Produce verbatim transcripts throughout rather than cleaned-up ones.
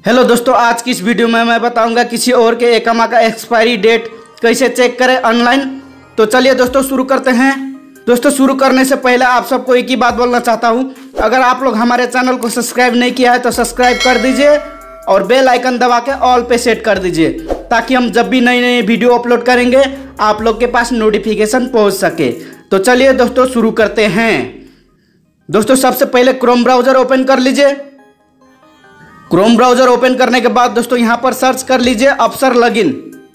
Hello दोस्तों, आज की इस वीडियो में मैं बताऊंगा किसी और के एकामा का एक्सपायरी डेट कैसे चेक करें ऑनलाइन। तो चलिए दोस्तों शुरू करते हैं। दोस्तों शुरू करने से पहले आप सबको एक ही बात बोलना चाहता हूं, अगर आप लोग हमारे चैनल को सब्सक्राइब नहीं किया है तो सब्सक्राइब कर दीजिए और बेल आइकन दबा के ऑल पे सेट कर दीजिए, ताकि हम जब भी नई नई वीडियो अपलोड करेंगे आप लोग के पास नोटिफिकेशन पहुँच सके। तो चलिए दोस्तों शुरू करते हैं। दोस्तों सबसे पहले क्रोम ब्राउजर ओपन कर लीजिए। क्रोम ब्राउजर ओपन करने के बाद दोस्तों यहां पर सर्च कर लीजिए Absher login.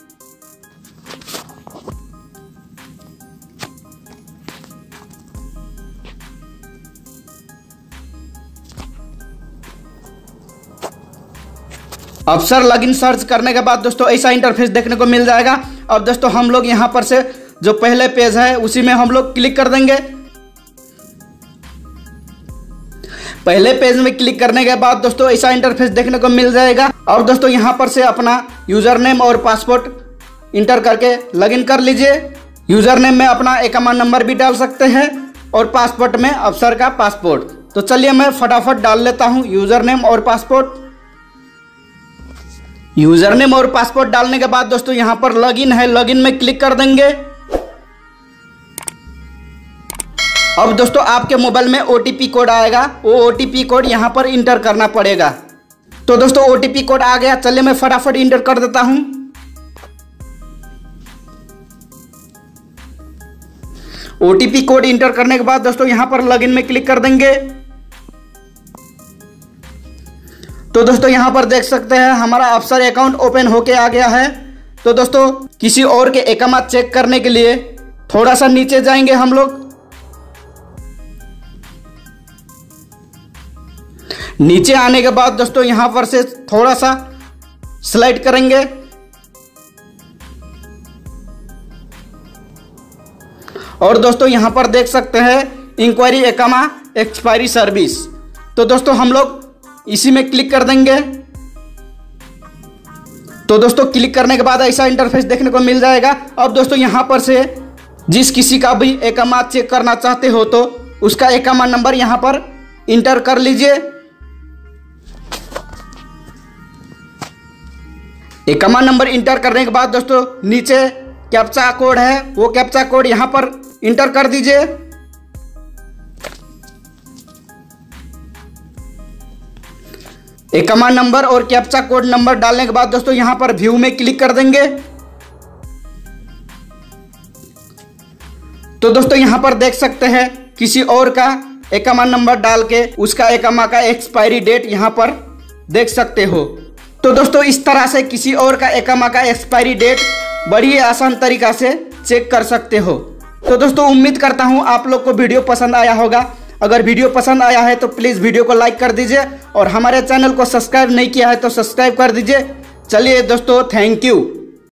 Absher login search करने के बाद दोस्तों ऐसा इंटरफेस देखने को मिल जाएगा। अब दोस्तों हम लोग यहां पर से जो पहले पेज है उसी में हम लोग क्लिक कर देंगे। पहले पेज में क्लिक करने के बाद दोस्तों ऐसा इंटरफेस देखने को मिल जाएगा। और दोस्तों यहां पर से अपना यूजर नेम और पासवर्ड इंटर करके लॉगिन कर लीजिए। यूजर नेम में अपना एकामा नंबर भी डाल सकते हैं और पासवर्ड में अफसर का पासपोर्ट। तो चलिए मैं फटाफट डाल लेता हूं यूजर नेम और पासपोर्ट। यूजर नेम और पासपोर्ट डालने के बाद दोस्तों यहां पर लॉगिन है, लॉगिन में क्लिक कर देंगे। अब दोस्तों आपके मोबाइल में ओटीपी कोड आएगा, वो ओटीपी कोड यहां पर इंटर करना पड़ेगा। तो दोस्तों ओटीपी कोड आ गया, चलिए मैं फटाफट इंटर कर देता हूं। ओटीपी कोड इंटर करने के बाद दोस्तों यहां पर लॉगिन में क्लिक कर देंगे। तो दोस्तों यहां पर देख सकते हैं हमारा अफसर अकाउंट ओपन होके आ गया है। तो दोस्तों किसी और के एकामा चेक करने के लिए थोड़ा सा नीचे जाएंगे हम लोग। नीचे आने के बाद दोस्तों यहां पर से थोड़ा सा स्लाइड करेंगे और दोस्तों यहां पर देख सकते हैं इंक्वायरी एकामा एक्सपायरी सर्विस। तो दोस्तों हम लोग इसी में क्लिक कर देंगे। तो दोस्तों क्लिक करने के बाद ऐसा इंटरफेस देखने को मिल जाएगा। अब दोस्तों यहां पर से जिस किसी का भी एकामा चेक करना चाहते हो तो उसका एकामा नंबर यहां पर इंटर कर लीजिए। एकामा नंबर इंटर करने के बाद दोस्तों नीचे कैप्चा कोड है, वो कैप्चा कोड यहां पर इंटर कर दीजिए। एकामा नंबर और कैप्चा कोड नंबर डालने के बाद दोस्तों यहां पर व्यू में क्लिक कर देंगे। तो दोस्तों यहां पर देख सकते हैं किसी और का एकामा नंबर डाल के उसका एकामा का एक्सपायरी डेट यहां पर देख सकते हो। तो दोस्तों इस तरह से किसी और का एकामा का एक्सपायरी डेट बड़ी आसान तरीका से चेक कर सकते हो। तो दोस्तों उम्मीद करता हूं आप लोग को वीडियो पसंद आया होगा। अगर वीडियो पसंद आया है तो प्लीज़ वीडियो को लाइक कर दीजिए और हमारे चैनल को सब्सक्राइब नहीं किया है तो सब्सक्राइब कर दीजिए। चलिए दोस्तों, थैंक यू।